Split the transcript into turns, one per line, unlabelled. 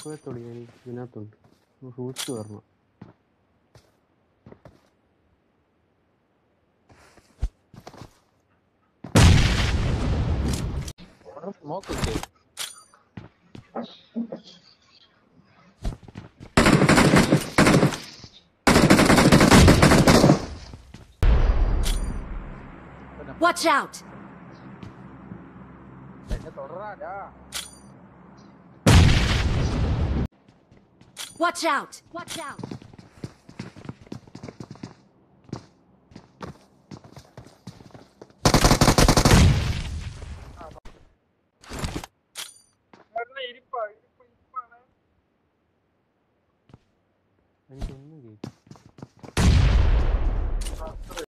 കുഴപ്പത്തോടെ ഞാൻ ഇതിനകത്തുണ്ട് ഫ്രൂട്ട്സ് വരണം.
സ്മോക്ക് കിട്ടി.
Watch out! Watch out! Watch out!
എനിക്കൊന്നും